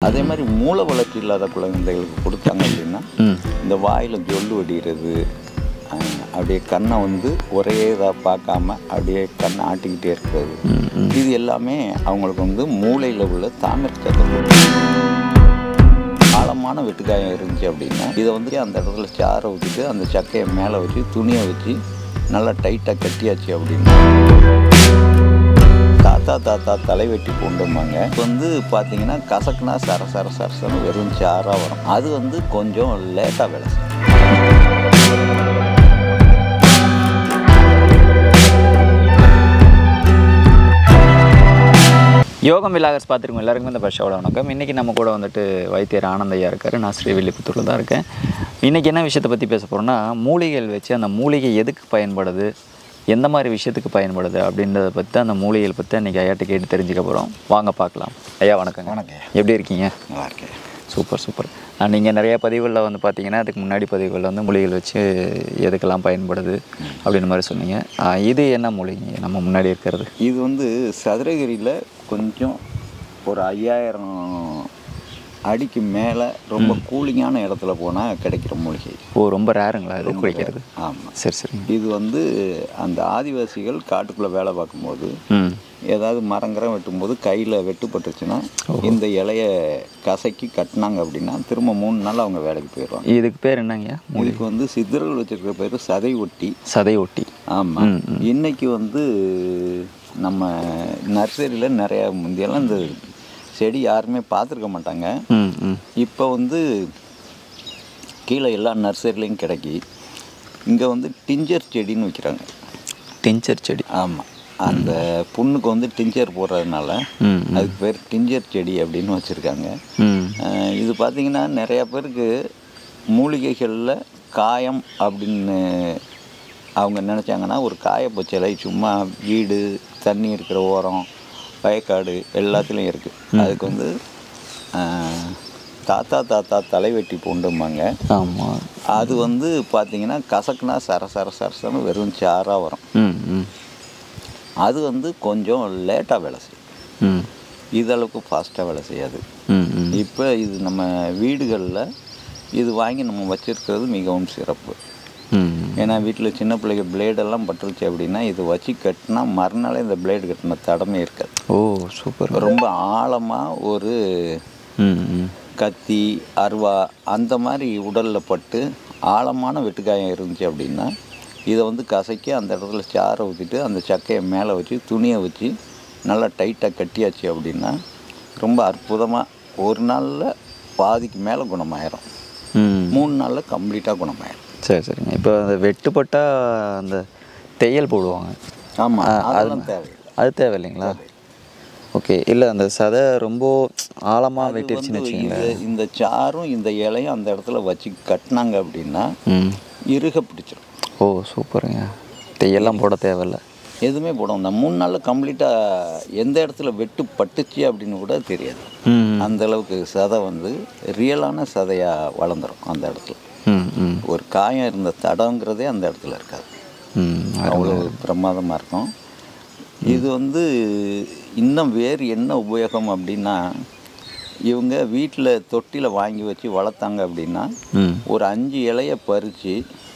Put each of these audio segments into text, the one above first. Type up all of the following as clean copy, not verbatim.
அதே மாதிரி மூளை வளர்ச்சி இல்லாத குழந்தைகளுக்கு கொடுத்தாங்க அப்படின்னா இந்த வாயில் ஜொல்லு வடிகிறது, அப்படியே கண்ணை வந்து ஒரே இதாக பார்க்காம அப்படியே கண்ணை ஆட்டிக்கிட்டே இருக்கிறது, இது எல்லாமே அவங்களுக்கு வந்து மூளையில் உள்ள தாமிரச்சத்து. ஆழமான வெட்டுக்காயம் இருந்துச்சு அப்படின்னா இதை வந்து அந்த இடத்துல சாரை ஊற்றிட்டு அந்த சக்கையை மேலே வச்சு துணியை வச்சு நல்லா டைட்டாக கட்டியாச்சு அப்படின்னா தாத்தா தலைவெட்டி பூண்டுமாங்க. இப்போ வந்து பார்த்தீங்கன்னா கசக்குனா சரசரன்னு வெறும் சாராக வரும். அது வந்து கொஞ்சம் லேட்டாக வேலை செய்யும். யோகம் விலாகர்ஸ் பார்த்துருக்கோம் எல்லாருக்குமே இந்த பஷாவோட வணக்கம். இன்றைக்கி நம்ம கூட வந்துட்டு வைத்தியர் ஆனந்தையா இருக்கார். நான் ஸ்ரீவில்லிபுத்தூரில் தான் இருக்கேன். இன்றைக்கி என்ன விஷயத்தை பற்றி பேச போகிறோன்னா, மூலிகைகள் வச்சு அந்த மூலிகை எதுக்கு பயன்படுது, எந்த மாதிரி விஷயத்துக்கு பயன்படுது அப்படின்றத பற்றி, அந்த மூலிகைகள் பற்றி இன்றைக்கி ஐயாட்ட கேட்டு தெரிஞ்சுக்க போகிறோம். வாங்க பார்க்கலாம். ஐயா வணக்கங்க. வணக்கம். எப்படி இருக்கீங்க? நல்லா இருக்கேன். சூப்பர். நீங்கள் நிறைய பதிவுகளில் வந்து பார்த்தீங்கன்னா, அதுக்கு முன்னாடி பதிவுகளில் வந்து மூலிகைகள் வச்சு எதுக்கெல்லாம் பயன்படுது அப்படின்ற மாதிரி சொன்னீங்க. இது என்ன மூலிகை நம்ம முன்னாடி இருக்கிறது? இது வந்து சதுரகிரியில் கொஞ்சம் ஒரு 5000 அடிக்கு மேலே ரொம்ப கூலிங்கான இடத்துல போனால் கிடைக்கிற மூலிகை. ரொம்ப ரேருங்களா இது கிடைக்கிறது? ஆமாம். சரி. இது வந்து அந்த ஆதிவாசிகள் காட்டுக்குள்ளே வேலை பார்க்கும்போது ஏதாவது மரங்கரம் வெட்டும்போது கையில் வெட்டுப்பட்டுச்சுன்னா இந்த இலைய கசக்கி கட்டினாங்க அப்படின்னா திரும்ப 3 நாள் அவங்க வேலைக்கு போயிடுவாங்க. இதுக்கு பேர் என்னங்க? இதுக்கு வந்து சித்தர்கள் வச்சுருக்கிற பேர் சதை ஒட்டி. ஆமாம். இன்னைக்கு வந்து நம்ம நர்சரியில் நிறைய முந்தியெல்லாம் இந்த செடி யாருமே பார்த்துருக்க மாட்டாங்க. இப்போ வந்து கீழே எல்லா நர்சரிலையும் கிடைக்கி. இங்கே வந்து டிஞ்சர் செடின்னு வைக்கிறாங்க. டிஞ்சர் செடி? ஆமாம். அந்த புண்ணுக்கு வந்து டிஞ்சர் போடுறதுனால அதுக்கு பேர் டிஞ்சர் செடி அப்படின்னு வச்சுருக்காங்க. இது பார்த்திங்கன்னா நிறையா பேருக்கு மூலிகைகளில் காயம் அப்படின்னு அவங்க நினச்சாங்கன்னா ஒரு காயப்பச்சிலை சும்மா வீடு தண்ணி இருக்கிற ஓரம் வயக்காடு எல்லாத்துலேயும் இருக்குது. அதுக்கு வந்து தாத்தா தலைவெட்டி பூண்டுமாங்க. ஆமாம். அது வந்து பார்த்திங்கன்னா கசக்குனா சரசரன்னு வெறும் சாராக வரும். அது வந்து கொஞ்சம் லேட்டாக வேலை செய்யும். இதளவுக்கு ஃபாஸ்ட்டாக வேலை செய்யாது. இப்போ இது நம்ம வீடுகளில் இது வாங்கி நம்ம வச்சுருக்கிறது மிகவும் சிறப்பு. ஏன்னா வீட்டில் சின்ன பிள்ளைங்க பிளேடெல்லாம் பட்டுருச்சு அப்படின்னா இது வச்சு கட்டினா மறுநாளே இந்த பிளேடு கட்டின தடமே இருக்காது. ஓ சூப்பர். ரொம்ப ஆழமாக ஒரு கத்தி அருவா அந்த மாதிரி உடலில் பட்டு ஆழமான வெட்டுக்காயம் இருந்துச்சு அப்படின்னா இதை வந்து கசக்கி அந்த இடத்துல சாரை ஊற்றிட்டு அந்த சக்கையை மேலே வச்சு துணியை வச்சு நல்லா டைட்டாக கட்டியாச்சு அப்படின்னா ரொம்ப அற்புதமாக ஒரு நாளில் பாதிக்கு மேலே குணமாயிரும். 3 நாளில் கம்ப்ளீட்டாக குணமாயிரும். சரிங்க. இப்போ அந்த வெட்டுப்பட்டால் அந்த தையல் போடுவாங்க. ஆமாம். அதெல்லாம் தேவையில்லை. அது தேவையில்லைங்களா? ஓகே. இல்லை அந்த சதை ரொம்ப ஆழமாக வெட்டிருச்சுன்னு வச்சுக்கோங்களேன். இந்த சாரும் இந்த இலையும் அந்த இடத்துல வச்சு கட்டினாங்க அப்படின்னா இறுக பிடிச்சிடும். ஓ சூப்பருங்க. தையெல்லாம் போட தேவையில்லை, எதுவுமே போடும். இந்த 3 நாளில் கம்ப்ளீட்டாக எந்த இடத்துல வெட்டு பட்டுச்சு அப்படின்னு கூட தெரியாது. அந்தளவுக்கு சதை வந்து ரியலான சதையாக வளர்ந்துடும் அந்த இடத்துல. ஒரு காயம் இருந்த தடங்கிறதே அந்த இடத்துல இருக்காது. அவ்வளோ பிரமாதமாக இருக்கும். இது வந்து இன்னும் வேறு என்ன உபயோகம் அப்படின்னா, இவங்க வீட்டில் தொட்டியில் வாங்கி வச்சு வளர்த்தாங்க அப்படின்னா ஒரு 5 இலையை பறித்து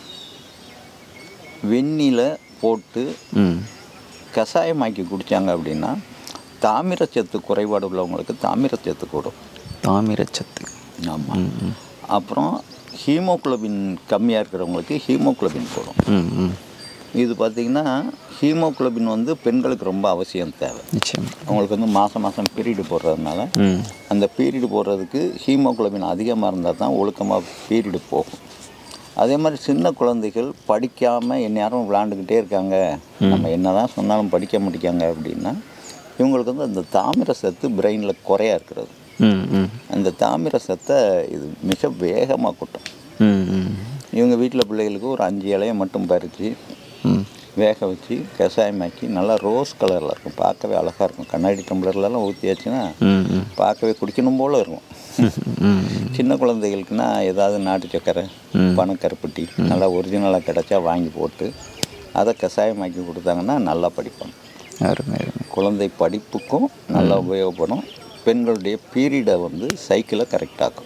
வெந்நில போட்டு கஷாயமாக்கி குடித்தாங்க அப்படின்னா தாமிரச்சத்து குறைபாடு உள்ளவங்களுக்கு தாமிரச்சத்து கூடும். தாமிரச்சத்து? ஆமாம். அப்புறம் ஹீமோகுளோபின் கம்மியாக இருக்கிறவங்களுக்கு ஹீமோகுளோபின் கூடும். இது பார்த்திங்கன்னா ஹீமோகுளோபின் வந்து பெண்களுக்கு ரொம்ப அவசியம் தேவை. அவங்களுக்கு வந்து மாதம் பீரியடு போடுறதுனால அந்த பீரியடு போடுறதுக்கு ஹீமோகுளோபின் அதிகமாக இருந்தால் தான் ஒழுக்கமாக பீரியடு போகும். அதே மாதிரி சின்ன குழந்தைகள் படிக்காமல் எந்நேரம் விளாண்டுக்கிட்டே இருக்காங்க, நம்ம என்ன தான் சொன்னாலும் படிக்க மாட்டேங்காங்க அப்படின்னா இவங்களுக்கு வந்து அந்த தாமிர சத்து பிரெயினில் குறையா இருக்கிறது. அந்த தாமிர சத்தை இது மிக வேகமாக கொட்டும். இவங்க வீட்டில் பிள்ளைகளுக்கு ஒரு 5 இலையை மட்டும் பறித்து வேக வச்சு கஷாயமாக்கி நல்லா ரோஸ் கலரில் இருக்கும், பார்க்கவே அழகாக இருக்கும். கண்ணாடி டம்ளர்லாம் ஊற்றியாச்சுன்னா பார்க்கவே குடிக்கணும் போல் இருக்கும். சின்ன குழந்தைகளுக்குன்னா ஏதாவது நாட்டு சக்கரை பனக்கருப்பட்டி நல்லா ஒரிஜினலாக கிடச்சா வாங்கி போட்டு அதை கஷாயமாக்கி கொடுத்தாங்கன்னா நல்லா படிப்பாங்க. குழந்தை படிப்புக்கும் நல்லா உபயோகப்படும், பெண்களுடைய பீரியடை வந்து சைக்கிளை கரெக்டாக்கும்.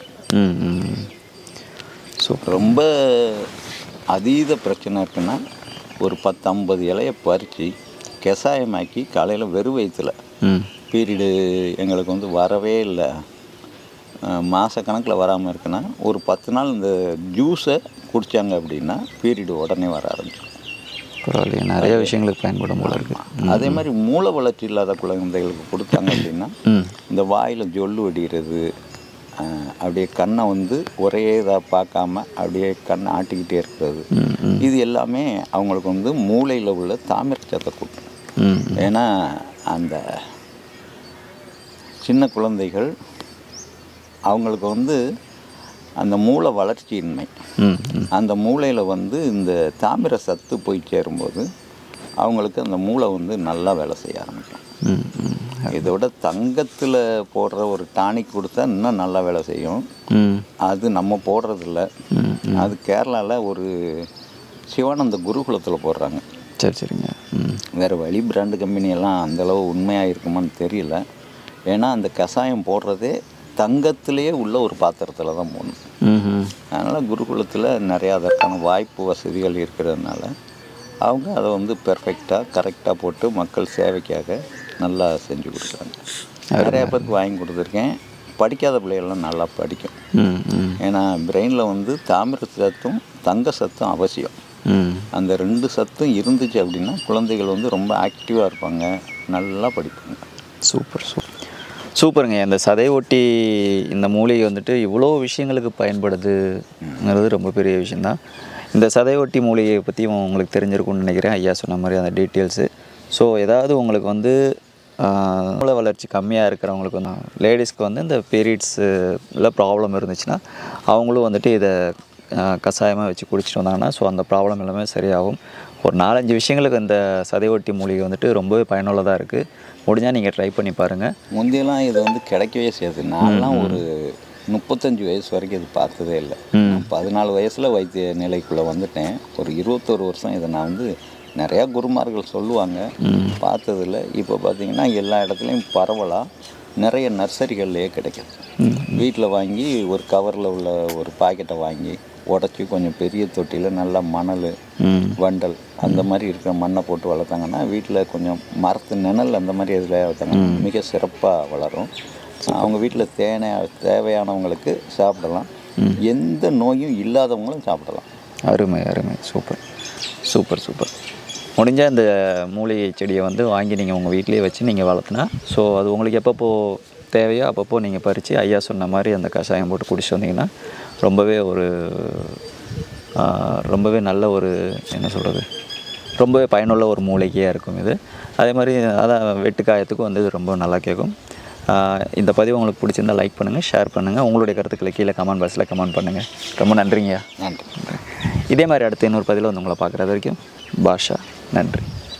ஸோ ரொம்ப அதீத பிரச்சனை இருக்குன்னா ஒரு 10-50 இலையை பறித்து கஷாயமாக்கி காலையில் வெறும் வயிற்றுல பீரியடு எங்களுக்கு வந்து வரவே இல்லை, மாதக்கணக்கில் வராமல் இருக்குன்னா ஒரு 10 நாள் இந்த ஜூஸை குடித்தாங்க அப்படின்னா பீரியடு உடனே வர ஆரம்பிச்சிடும். பரவாயில்லையே, நிறைய விஷயங்களுக்கு பயன்படும் போல இருக்குது. அதே மாதிரி மூளை வளர்ச்சி இல்லாத குழந்தைகளுக்கு கொடுத்தாங்க அப்படின்னா இந்த வாயில் ஜொல்லு வடிகிறது, அப்படியே கண்ணை வந்து ஒரே இதாக பார்க்காம அப்படியே கண்ணை ஆட்டிக்கிட்டே இருக்கிறது, இது எல்லாமே அவங்களுக்கு வந்து மூளையில் உள்ள தாமிரச்சத்தை கூட்டும். ஏன்னா அந்த சின்ன குழந்தைகள் அவங்களுக்கு வந்து அந்த மூளை வளர்ச்சியின்மை, அந்த மூளையில் வந்து இந்த தாமிர சத்து போய் சேரும்போது அவங்களுக்கு அந்த மூளை வந்து நல்லா வேலை செய்ய ஆரம்பிக்கும். இதோட தங்கத்தில் போடுற ஒரு டானிக் கொடுத்தா இன்னும் நல்லா வேலை செய்யும். அது நம்ம போடுறதில்ல, அது கேரளாவில் ஒரு சிவானந்த குருகுலத்தில் போடுறாங்க. சரி சரிங்க. வேறு வழி பிராண்டு கம்பெனியெல்லாம் அந்தளவு உண்மையாக இருக்குமான்னு தெரியல. ஏன்னா அந்த கஷாயம் போடுறதே தங்கத்திலே உள்ள ஒரு பாத்திரத்தில் தான் போகணும். அதனால் குருகுலத்தில் நிறையா அதற்கான வாய்ப்பு வசதிகள் இருக்கிறதுனால அவங்க அதை வந்து பெர்ஃபெக்டாக கரெக்டாக போட்டு மக்கள் சேவைக்காக நல்லா செஞ்சு கொடுக்குறாங்க. நிறையா பேருக்கு வாங்கி கொடுத்துருக்கேன். படிக்காத பிள்ளைகள்லாம் நல்லா படிக்கும். ஏன்னா பிரெயினில் வந்து தாமிர சத்தும் தங்க சத்தும் அவசியம். அந்த 2 சத்தும் இருந்துச்சு அப்படின்னா குழந்தைகள் வந்து ரொம்ப ஆக்டிவாக இருப்பாங்க, நல்லா படிப்பாங்க. சூப்பர் சூப்பர் சூப்பருங்க. இந்த சதை ஒட்டி இந்த மூலிகை வந்துட்டு இவ்வளோ விஷயங்களுக்கு பயன்படுதுங்கிறது ரொம்ப பெரிய விஷயந்தான். இந்த சதை ஒட்டி மூலிகையை பற்றி உங்களுக்கு தெரிஞ்சிருக்கும்னு நினைக்கிறேன், ஐயா சொன்ன மாதிரி அந்த டீட்டெயில்ஸு. ஸோ ஏதாவது உங்களுக்கு வந்து மூளை வளர்ச்சி கம்மியாக இருக்கிறவங்களுக்கு வந்து லேடிஸ்க்கு வந்து இந்த பீரியட்ஸு இல்லை ப்ராப்ளம் இருந்துச்சுன்னா அவங்களும் வந்துட்டு இதை கஷாயமாக வச்சு குடிச்சிட்டு வந்தாங்கன்னா ஸோ அந்த ப்ராப்ளம் எல்லாமே சரியாகும். ஒரு 4-5 விஷயங்களுக்கு இந்த சதை ஒட்டி மூலிகை வந்துட்டு ரொம்பவே பயனுள்ளதாக இருக்குது. முடிஞ்சால் நீங்கள் ட்ரை பண்ணி பாருங்கள். முந்தையெல்லாம் இது வந்து கிடைக்கவே செய்யாது. நான்லாம் ஒரு 35 வயசு வரைக்கும் இது பார்த்ததே இல்லை. 14 வயசில் வைத்திய நிலைக்குள்ளே வந்துட்டேன். ஒரு 21 வருஷம் இதை நான் வந்து நிறையா குருமார்கள் சொல்லுவாங்க, பார்த்ததில்ல. இப்போ பார்த்திங்கன்னா எல்லா இடத்துலையும் பரவலாக நிறைய நர்சரிகள்லேயே கிடைக்கும். வீட்டில் வாங்கி ஒரு கவரில் உள்ள ஒரு பாக்கெட்டை வாங்கி உடச்சி கொஞ்சம் பெரிய தொட்டியில் நல்லா மணல் வண்டல் அந்த மாதிரி இருக்கிற மண்ணை போட்டு வளர்த்தாங்கன்னா வீட்டில் கொஞ்சம் மரத்து நிழல் அந்த மாதிரி இதில் வளர்த்தாங்கன்னா மிக சிறப்பாக வளரும். அவங்க வீட்டில் தேவையானவங்களுக்கு சாப்பிடலாம், எந்த நோயும் இல்லாதவங்களும் சாப்பிடலாம். அருமை அருமை. Super super super. முடிஞ்சால் இந்த மூலிகை செடியை வந்து வாங்கி நீங்கள் உங்கள் வீட்டிலேயே வச்சு நீங்கள் வளர்த்துனா ஸோ அது உங்களுக்கு எப்பப்போ தேவையோ அப்பப்போ நீங்கள் பறித்து ஐயா சொன்ன மாதிரி அந்த கஷாயம் போட்டு குடிச்சு வந்தீங்கன்னா ரொம்பவே நல்ல ஒரு என்ன சொல்கிறது ரொம்பவே பயனுள்ள ஒரு மூலிகையாக இருக்கும் இது. அதே மாதிரி அதான் வெட்டுக்காயத்துக்கும் வந்து இது ரொம்ப நல்லா கேட்கும். இந்த பதிவு உங்களுக்கு பிடிச்சிருந்தால் லைக் பண்ணுங்கள், ஷேர் பண்ணுங்கள், உங்களுடைய கருத்துக்களை கீழே கமெண்ட் பாக்ஸில் கமெண்ட் பண்ணுங்கள். ரொம்ப நன்றிங்கய்யா. நன்றி. இதே மாதிரி அடுத்த இன்னொரு பதிவில் வந்து உங்களை பார்க்குறது வரைக்கும் பாஷா. நன்றி.